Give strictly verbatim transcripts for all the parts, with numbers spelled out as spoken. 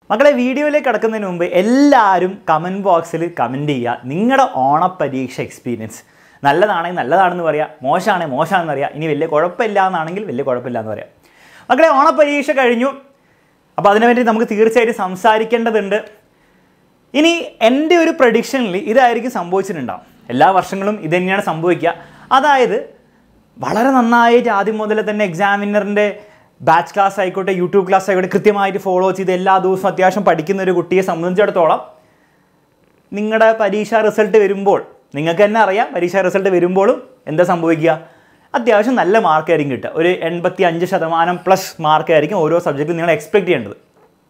മക്കളെ വീഡിയോയിലേക്ക് കടക്കുന്നതിന് മുമ്പ് എല്ലാവരും കമൻറ്റ് ബോക്സിൽ കമൻറ്റ് ചെയ്യുക നിങ്ങളുടെ ഓണപ്പരീക്ഷ എക്സ്പീരിയൻസ്. നല്ലതാണെങ്കിൽ നല്ലതാണെന്ന് പറയാം, മോശമാണെങ്കിൽ മോശമാണെന്ന് പറയാം, ഇനി വലിയ കുഴപ്പമില്ല എന്നാണെങ്കിൽ വലിയ കുഴപ്പമില്ല എന്ന് പറയാം. മക്കളെ ഓണപ്പരീക്ഷ കഴിഞ്ഞു, അപ്പോൾ അതിനുവേണ്ടി നമുക്ക് തീർച്ചയായിട്ടും സംസാരിക്കേണ്ടതുണ്ട്. ഇനി എൻ്റെ ഒരു പ്രഡിക്ഷനിൽ ഇതായിരിക്കും സംഭവിച്ചിട്ടുണ്ടാവും. എല്ലാ വർഷങ്ങളും ഇത് തന്നെയാണ് സംഭവിക്കുക. അതായത് വളരെ നന്നായിട്ട് ആദ്യം മുതൽ തന്നെ എക്സാമിനറിൻ്റെ ബാച്ച് ക്ലാസ് ആയിക്കോട്ടെ, യൂട്യൂബ് ക്ലാസ് ആയിക്കോട്ടെ, കൃത്യമായിട്ട് ഫോളോ ചെയ്ത് എല്ലാ ദിവസവും അത്യാവശ്യം പഠിക്കുന്ന ഒരു കുട്ടിയെ സംബന്ധിച്ചിടത്തോളം നിങ്ങളുടെ പരീക്ഷാ റിസൾട്ട് വരുമ്പോൾ നിങ്ങൾക്ക് തന്നെ അറിയാം, പരീക്ഷാ റിസൾട്ട് വരുമ്പോഴും എന്താ സംഭവിക്കുക, അത്യാവശ്യം നല്ല മാർക്കായിരിക്കും കിട്ടുക. ഒരു എൺപത്തി അഞ്ച് ശതമാനം പ്ലസ് മാർക്കായിരിക്കും ഓരോ സബ്ജക്റ്റിലും നിങ്ങൾ എക്സ്പെക്റ്റ് ചെയ്യേണ്ടത്.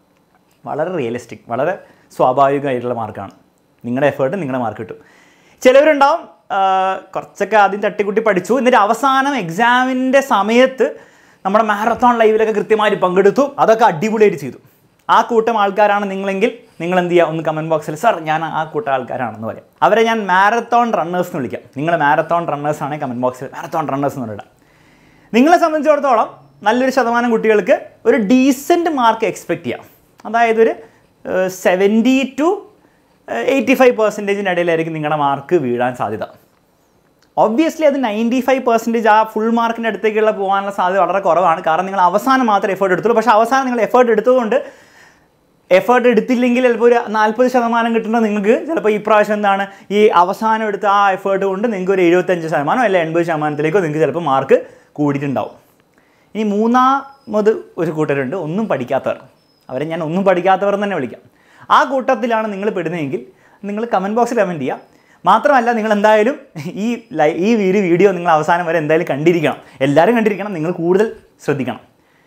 വളരെ റിയലിസ്റ്റിക്, വളരെ സ്വാഭാവികമായിട്ടുള്ള മാർക്കാണ്. നിങ്ങളുടെ എഫേർട്ട് നിങ്ങളുടെ മാർക്ക് കിട്ടും. ചിലവരുണ്ടാവും കുറച്ചൊക്കെ ആദ്യം തട്ടിക്കുട്ടി പഠിച്ചു, എന്നിട്ട് അവസാനം എക്സാമിൻ്റെ സമയത്ത് നമ്മുടെ മാരത്തോൺ ലൈവിലൊക്കെ കൃത്യമായിട്ട് പങ്കെടുത്തു, അതൊക്കെ അടിപൊളിയായിട്ട് ചെയ്തു. ആ കൂട്ടം ആൾക്കാരാണ് നിങ്ങളെങ്കിൽ നിങ്ങൾ എന്ത് ചെയ്യുക, ഒന്ന് കമൻറ്റ് ബോക്സിൽ സാർ ഞാൻ ആ കൂട്ടം ആൾക്കാരാണെന്ന് പറയാം. അവരെ ഞാൻ മാരത്തോൺ റണ്ണേഴ്സ് എന്ന് വിളിക്കാം. നിങ്ങൾ മാരത്തോൺ റണ്ണേഴ്സ് ആണെങ്കിൽ കമൻറ്റ് ബോക്സിൽ മാരത്തോൺ റണ്ണേഴ്സ് എന്ന് പറയാം. നിങ്ങളെ സംബന്ധിച്ചിടത്തോളം നല്ലൊരു ശതമാനം കുട്ടികൾക്ക് ഒരു ഡീസൻറ്റ് മാർക്ക് എക്സ്പെക്റ്റ് ചെയ്യാം. അതായത് ഒരു സെവൻറ്റി ടു എയ്റ്റി ഫൈവ് പെർസെൻറ്റേജിൻ്റെ ഇടയിലായിരിക്കും നിങ്ങളുടെ മാർക്ക് വീഴാൻ സാധ്യത. ഒബ്വിയസ്ലി അത് നയൻറ്റി ഫൈവ് പെർസെൻറ്റേജ് ആ ഫുൾ മാർക്കിൻ്റെ അടുത്തേക്കുള്ള പോകാനുള്ള സാധ്യത വളരെ കുറവാണ്. കാരണം നിങ്ങൾ അവസാനം മാത്രമേ എഫേർട്ട് എടുത്തുള്ളൂ. പക്ഷേ അവസാനം നിങ്ങൾ എഫേർട്ട് എടുത്തതുകൊണ്ട് എഫേർട്ട് എടുത്തില്ലെങ്കിൽ ചിലപ്പോൾ ഒരു നാൽപ്പത് ശതമാനം കിട്ടുന്നത് നിങ്ങൾക്ക് ചിലപ്പോൾ ഈ പ്രാവശ്യം എന്താണ് ഈ അവസാനം എടുത്ത ആ എഫേർട്ട് കൊണ്ട് നിങ്ങൾക്ക് ഒരു എഴുപത്തഞ്ച് ശതമാനം അല്ല എൺപത് ശതമാനത്തിലേക്കോ നിങ്ങൾക്ക് ചിലപ്പോൾ മാർക്ക് കൂടിയിട്ടുണ്ടാവും. ഇനി മൂന്നാമത് ഒരു കൂട്ടരുണ്ട്, ഒന്നും പഠിക്കാത്തവർ. അവരെ ഞാൻ ഒന്നും പഠിക്കാത്തവർ തന്നെ വിളിക്കാം. ആ കൂട്ടത്തിലാണ് നിങ്ങൾ പെടുന്നതെങ്കിൽ നിങ്ങൾ കമൻറ്റ് ബോക്സിൽ കമൻറ്റ് ചെയ്യുക. മാത്രമല്ല നിങ്ങൾ എന്തായാലും ഈ ലൈ ഈ ഒരു വീഡിയോ നിങ്ങൾ അവസാനം വരെ എന്തായാലും കണ്ടിരിക്കണം. എല്ലാവരും കണ്ടിരിക്കണം. നിങ്ങൾ കൂടുതൽ ശ്രദ്ധിക്കണം.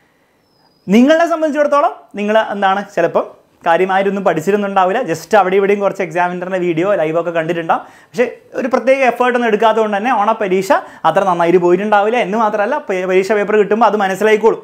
നിങ്ങളെ സംബന്ധിച്ചിടത്തോളം നിങ്ങൾ എന്താണ് ചിലപ്പം കാര്യമായിട്ടൊന്നും പഠിച്ചിരുന്നുണ്ടാവില്ല, ജസ്റ്റ് അവിടെ ഇവിടെയും കുറച്ച് എക്സാമിനറിൻ്റെ വീഡിയോ ലൈവൊക്കെ കണ്ടിട്ടുണ്ടാവും. പക്ഷേ ഒരു പ്രത്യേക എഫേർട്ടൊന്നും എടുക്കാത്തതുകൊണ്ട് തന്നെ ഓണപ്പരീക്ഷ അത്ര നന്നായിട്ട് പോയിട്ടുണ്ടാവില്ല. എന്ന് മാത്രമല്ല പരീക്ഷ പേപ്പർ കിട്ടുമ്പോൾ അത് മനസ്സിലായിക്കോളും.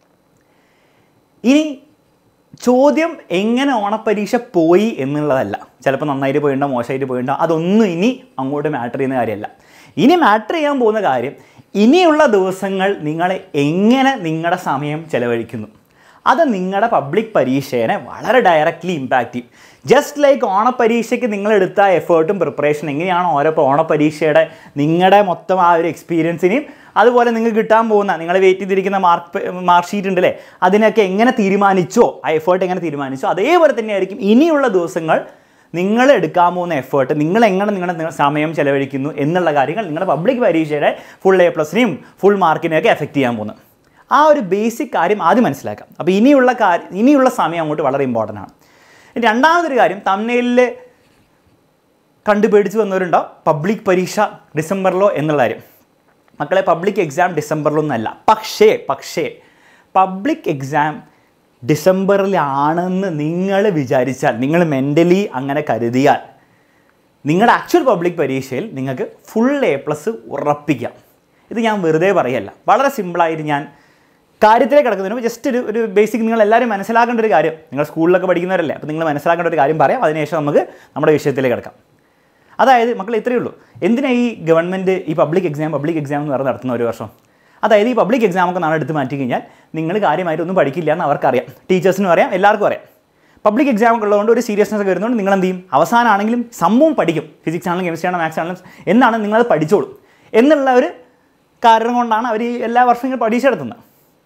ഇനി ചോദ്യം എങ്ങനെ ഓണപ്പരീക്ഷ പോയി എന്നുള്ളതല്ല, ചിലപ്പോൾ നന്നായിട്ട് പോയിട്ടുണ്ടോ മോശമായിട്ട് പോയിട്ടുണ്ടോ അതൊന്നും ഇനി അങ്ങോട്ട് മാറ്റർ ചെയ്യുന്ന കാര്യമല്ല. ഇനി മാറ്റർ ചെയ്യാൻ പോകുന്ന കാര്യം ഇനിയുള്ള ദിവസങ്ങൾ നിങ്ങൾ എങ്ങനെ നിങ്ങളുടെ സമയം ചെലവഴിക്കുന്നു. അത് നിങ്ങളുടെ പബ്ലിക് പരീക്ഷേനെ വളരെ ഡയറക്റ്റ്ലി ഇമ്പാക്റ്റ് ചെയ്യും. ജസ്റ്റ് ലൈക്ക് ഓണപ്പരീക്ഷയ്ക്ക് നിങ്ങളെടുത്ത എഫേർട്ടും പ്രിപ്പറേഷൻ എങ്ങനെയാണ് ഓരോ ഓണപ്പരീക്ഷയുടെ നിങ്ങളുടെ മൊത്തം ആ ഒരു എക്സ്പീരിയൻസിനെയും അതുപോലെ നിങ്ങൾക്ക് കിട്ടാൻ പോകുന്ന നിങ്ങൾ വെയിറ്റ് ചെയ്തിരിക്കുന്ന മാർക്ക് മാർക്ക് ഷീറ്റ് ഉണ്ടല്ലേ, അതിനൊക്കെ എങ്ങനെ തീരുമാനിച്ചോ, ആ എഫേർട്ട് എങ്ങനെ തീരുമാനിച്ചോ അതേപോലെ തന്നെയായിരിക്കും ഇനിയുള്ള ദിവസങ്ങൾ നിങ്ങൾ എടുക്കാൻ പോകുന്ന എഫേർട്ട്, നിങ്ങൾ എങ്ങനെ നിങ്ങളുടെ സമയം ചെലവഴിക്കുന്നു എന്നുള്ള കാര്യങ്ങൾ നിങ്ങളുടെ പബ്ലിക് പരീക്ഷയുടെ ഫുൾ എ പ്ലസിനെയും ഫുൾ മാർക്കിനെയൊക്കെ എഫക്റ്റ് ചെയ്യാൻ പോകുന്നത്. ആ ഒരു ബേസിക് കാര്യം ആദ്യം മനസ്സിലാക്കാം. അപ്പോൾ ഇനിയുള്ള കാര്യം ഇനിയുള്ള സമയം അങ്ങോട്ട് വളരെ ഇമ്പോർട്ടൻ്റ് ആണ്. രണ്ടാമതൊരു കാര്യം, തമ്മിലിൽ കണ്ടുപേടിച്ച് വന്നവരുണ്ടാവും പബ്ലിക് പരീക്ഷ ഡിസംബറിലോ എന്നുള്ള കാര്യം. മക്കളെ പബ്ലിക് എക്സാം ഡിസംബറിലൊന്നല്ല. പക്ഷേ പക്ഷേ പബ്ലിക് എക്സാം ഡിസംബറിലാണെന്ന് നിങ്ങൾ വിചാരിച്ചാൽ, നിങ്ങൾ മെൻ്റലി അങ്ങനെ കരുതിയാൽ നിങ്ങളുടെ ആക്ച്വൽ പബ്ലിക് പരീക്ഷയിൽ നിങ്ങൾക്ക് ഫുൾ എ പ്ലസ് ഉറപ്പിക്കാം. ഇത് ഞാൻ വെറുതെ പറയല്ല, വളരെ സിമ്പിളായിട്ട് ഞാൻ കാര്യത്തിലേക്ക് കിടക്കുന്നതിന് ജസ്റ്റ് ഒരു ഒരു ബേസിക് നിങ്ങൾ എല്ലാവരും മനസ്സിലാക്കേണ്ട ഒരു കാര്യം, നിങ്ങൾ സ്കൂളിലൊക്കെ പഠിക്കുന്നവരല്ലേ, അപ്പോൾ നിങ്ങൾ മനസ്സിലാക്കേണ്ട ഒരു കാര്യം പറയാം. അതിനുശേഷം നമുക്ക് നമ്മുടെ വിഷയത്തിലേക്ക് കിടക്കാം. അതായത് മക്കൾ ഇത്രയേ ഉള്ളൂ. എന്തിനാ ഈ ഗവൺമെൻറ് ഈ പബ്ലിക് എക്സാം പബ്ലിക് എക്സാം എന്ന് പറഞ്ഞ് നടത്തുന്ന ഒരു വർഷം? അതായത് ഈ പബ്ലിക് എക്സാമൊക്കെ നാളെ എടുത്ത് മാറ്റി കഴിഞ്ഞാൽ നിങ്ങൾ കാര്യമായിട്ടൊന്നും പഠിക്കില്ല എന്ന് അവർക്കറിയാം, ടീച്ചേഴ്സിനും അറിയാം, എല്ലാവർക്കും അറിയാം. പബ്ലിക് എക്സാമൊക്കെ ഉള്ളതുകൊണ്ട് ഒരു സീരിയസ്നെസ് ഒക്കെ വരുന്നതുകൊണ്ട് നിങ്ങൾ എന്ത് ചെയ്യും, അവസാനമാണെങ്കിലും സംഭവം പഠിക്കും. ഫിസിക്സ് ആണെങ്കിലും കെമിസ്ട്രി ആണെങ്കിലും മാത്സ് ആണെങ്കിലും എന്നാണ് നിങ്ങളത് പഠിച്ചോളും എന്നുള്ള ഒരു കാരണം കൊണ്ടാണ് അവർ ഈ എല്ലാ വർഷവും ഇങ്ങനെ പരീക്ഷ നടത്തുന്നത്.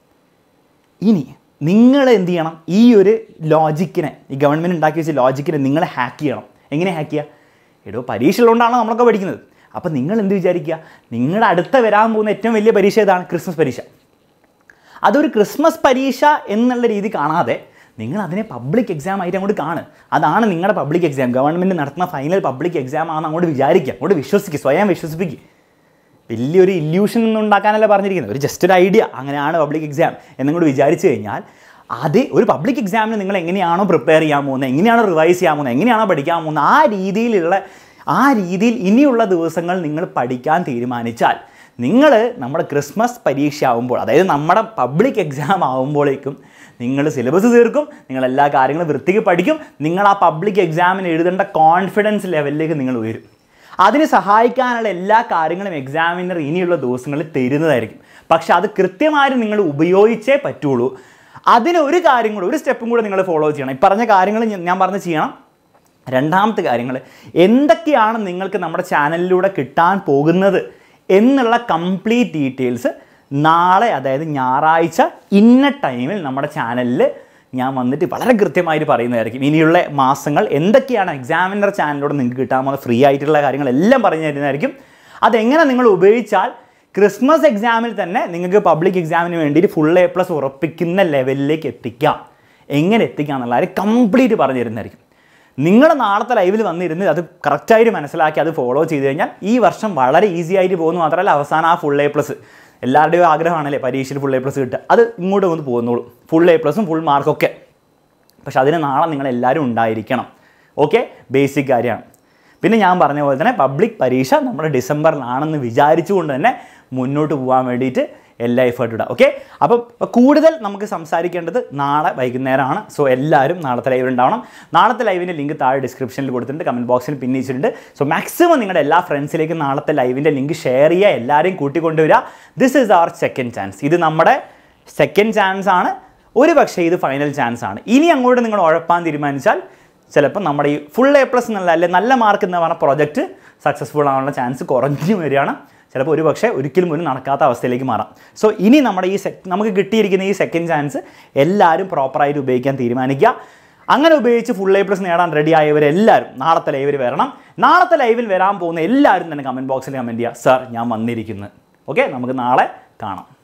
ഇനി നിങ്ങൾ എന്ത് ചെയ്യണം, ഈ ഒരു ലോജിക്കിനെ, ഈ ഗവൺമെൻറ് ഉണ്ടാക്കി വെച്ച ലോജിക്കിനെ നിങ്ങൾ ഹാക്ക് ചെയ്യണം. എങ്ങനെ ഹാക്ക് ചെയ്യുക? എടോ പരീക്ഷ ഉള്ളതുകൊണ്ടാണ് നമ്മളൊക്കെ പഠിക്കുന്നത്. അപ്പോൾ നിങ്ങൾ എന്ത് വിചാരിക്കുക, നിങ്ങളുടെ അടുത്ത വരാൻ പോകുന്ന ഏറ്റവും വലിയ പരീക്ഷ ഏതാണ്? ക്രിസ്മസ് പരീക്ഷ. അതൊരു ക്രിസ്മസ് പരീക്ഷ എന്നുള്ള രീതി കാണാതെ നിങ്ങൾ അതിനെ പബ്ലിക് എക്സാം ആയിട്ട് അങ്ങോട്ട് കാണുക. അതാണ് നിങ്ങളുടെ പബ്ലിക് എക്സാം, ഗവൺമെൻറ് നടത്തുന്ന ഫൈനൽ പബ്ലിക് എക്സാം ആണെന്ന് അങ്ങോട്ട് വിചാരിക്കുക, അങ്ങോട്ട് വിശ്വസിക്കുക, സ്വയം വിശ്വസിപ്പിക്കുക. വലിയൊരു ഇല്യൂഷൻ ഒന്നും ഉണ്ടാക്കാനല്ല പറഞ്ഞിരിക്കുന്നത്, ഒരു ജസ്റ്റ് ഒരു ഐഡിയ, അങ്ങനെയാണ് പബ്ലിക് എക്സാം എന്നങ്ങോട്ട് വിചാരിച്ചു കഴിഞ്ഞാൽ അത് ഒരു പബ്ലിക് എക്സാമിന് നിങ്ങൾ എങ്ങനെയാണോ പ്രിപ്പയർ ചെയ്യാൻ പോകുന്നത്, എങ്ങനെയാണോ റിവൈസ് ചെയ്യാൻ പോകുന്നത്, എങ്ങനെയാണോ പഠിക്കാൻ പോകുന്നത്, ആ രീതിയിലുള്ള ആ രീതിയിൽ ഇനിയുള്ള ദിവസങ്ങൾ നിങ്ങൾ പഠിക്കാൻ തീരുമാനിച്ചാൽ നിങ്ങൾ നമ്മുടെ ക്രിസ്മസ് പരീക്ഷ ആകുമ്പോൾ, അതായത് നമ്മുടെ പബ്ലിക് എക്സാം ആകുമ്പോഴേക്കും നിങ്ങൾ സിലബസ് തീർക്കും, നിങ്ങൾ എല്ലാ കാര്യങ്ങളും വൃത്തിക്ക് പഠിക്കും, നിങ്ങൾ ആ പബ്ലിക് എക്സാമിന് എഴുതേണ്ട കോൺഫിഡൻസ് ലെവലിലേക്ക് നിങ്ങൾ ഉയരും. അതിന് സഹായിക്കാനുള്ള എല്ലാ കാര്യങ്ങളും എക്സാമിനർ ഇനിയുള്ള ദിവസങ്ങളിൽ തരുന്നതായിരിക്കും. പക്ഷെ അത് കൃത്യമായിട്ട് നിങ്ങൾ ഉപയോഗിച്ചേ പറ്റുള്ളൂ. അതിന് ഒരു കാര്യം കൂടെ ഒരു സ്റ്റെപ്പും കൂടെ നിങ്ങൾ ഫോളോ ചെയ്യണം. ഈ പറഞ്ഞ കാര്യങ്ങൾ ഞാൻ പറഞ്ഞ് ചെയ്യണം. രണ്ടാമത്തെ കാര്യങ്ങൾ എന്തൊക്കെയാണ് നിങ്ങൾക്ക് നമ്മുടെ ചാനലിലൂടെ കിട്ടാൻ പോകുന്നത് എന്നുള്ള കംപ്ലീറ്റ് ഡീറ്റെയിൽസ് നാളെ, അതായത് ഞായറാഴ്ച ഇന്ന ടൈമിൽ നമ്മുടെ ചാനലിൽ ഞാൻ വന്നിട്ട് വളരെ കൃത്യമായിട്ട് പറയുന്നതായിരിക്കും. ഇനിയുള്ള മാസങ്ങൾ എന്തൊക്കെയാണ് എക്സാമിനർ ചാനലിലൂടെ നിങ്ങൾക്ക് കിട്ടാൻ പോകുന്ന ഫ്രീ ആയിട്ടുള്ള കാര്യങ്ങളെല്ലാം പറഞ്ഞു തരുന്നതായിരിക്കും. അതെങ്ങനെ നിങ്ങൾ ഉപയോഗിച്ചാൽ ക്രിസ്മസ് എക്സാമിൽ തന്നെ നിങ്ങൾക്ക് പബ്ലിക് എക്സാമിന് വേണ്ടിയിട്ട് ഫുൾ എ പ്ലസ് ഉറപ്പിക്കുന്ന ലെവലിലേക്ക് എത്തിക്കാം, എങ്ങനെ എത്തിക്കാം എന്നുള്ള കാര്യം കംപ്ലീറ്റ് പറഞ്ഞു തരുന്നതായിരിക്കും. നിങ്ങൾ നാളത്തെ ലൈവിൽ വന്നിരുന്ന് അത് കറക്റ്റായിട്ട് മനസ്സിലാക്കി അത് ഫോളോ ചെയ്ത് കഴിഞ്ഞാൽ ഈ വർഷം വളരെ ഈസി ആയിട്ട് പോകുന്നു. മാത്രമല്ല അവസാനം ആ ഫുൾ എ പ്ലസ് എല്ലാവരുടെയും ആഗ്രഹമാണല്ലേ പരീക്ഷയിൽ ഫുൾ എ പ്ലസ് കിട്ടുക, അത് ഇങ്ങോട്ട് വന്ന് പോകുന്നുള്ളൂ, ഫുൾ എ പ്ലസും ഫുൾ മാർക്കൊക്കെ. പക്ഷെ അതിന് നാളെ നിങ്ങളെല്ലാവരും ഉണ്ടായിരിക്കണം. ഓക്കെ, ബേസിക് കാര്യമാണ്. പിന്നെ ഞാൻ പറഞ്ഞ പോലെ തന്നെ പബ്ലിക് പരീക്ഷ നമ്മുടെ ഡിസംബറിലാണെന്ന് വിചാരിച്ചുകൊണ്ട് തന്നെ മുന്നോട്ട് പോകാൻ വേണ്ടിയിട്ട് എല്ലാ എഫേർട്ടും ഇടാം. ഓക്കെ, അപ്പം കൂടുതൽ നമുക്ക് സംസാരിക്കേണ്ടത് നാളെ വൈകുന്നേരമാണ്. സോ എല്ലാവരും നാളത്തെ ലൈവ് ഉണ്ടാവണം. നാളത്തെ ലൈവിൻ്റെ ലിങ്ക് താഴെ ഡിസ്ക്രിപ്ഷനിൽ കൊടുത്തിട്ടുണ്ട്, കമൻറ്റ് ബോക്സിൽ പിൻ ചെയ്തിട്ടുണ്ട്. സോ മാക്സിമം നിങ്ങളുടെ എല്ലാ ഫ്രണ്ട്സിലേക്കും നാളത്തെ ലൈവിൻ്റെ ലിങ്ക് ഷെയർ ചെയ്യുക, എല്ലാവരെയും കൂട്ടിക്കൊണ്ടുവരിക. This is our second chance. ഇത് നമ്മുടെ സെക്കൻഡ് ചാൻസ് ആണ്. ഒരു പക്ഷേ ഇത് ഫൈനൽ ചാൻസ് ആണ്. ഇനി അങ്ങോട്ട് നിങ്ങൾ ഉഴപ്പാൻ തീരുമാനിച്ചാൽ ചിലപ്പോൾ നമ്മുടെ ഈ ഫുൾ എ പ്ലസ് എന്നുള്ള അല്ലെ നല്ല മാർക്ക് എന്ന് പറഞ്ഞ പ്രൊജക്റ്റ് സക്സസ്ഫുൾ ആവാനുള്ള ചാൻസ് കുറഞ്ഞു വരികയാണ്. ചിലപ്പോൾ ഒരു പക്ഷേ ഒരിക്കലും ഒരു നടക്കാത്ത അവസ്ഥയിലേക്ക് മാറാം. സോ ഇനി നമ്മുടെ ഈ സെ നമുക്ക് കിട്ടിയിരിക്കുന്ന ഈ സെക്കൻഡ് ചാൻസ് എല്ലാവരും പ്രോപ്പറായിട്ട് ഉപയോഗിക്കാൻ തീരുമാനിക്കുക. അങ്ങനെ ഉപയോഗിച്ച് ഫുൾ എ പ്ലസ് നേടാൻ റെഡി ആയവരെല്ലാവരും നാളത്തെ ലൈവിൽ വരണം. നാളത്തെ ലൈവിൽ വരാൻ പോകുന്ന എല്ലാവരും തന്നെ കമൻറ്റ് ബോക്സിൽ കമൻറ്റ് ചെയ്യുക, സർ ഞാൻ വന്നിരിക്കുന്നു. ഓക്കെ, നമുക്ക് നാളെ കാണാം.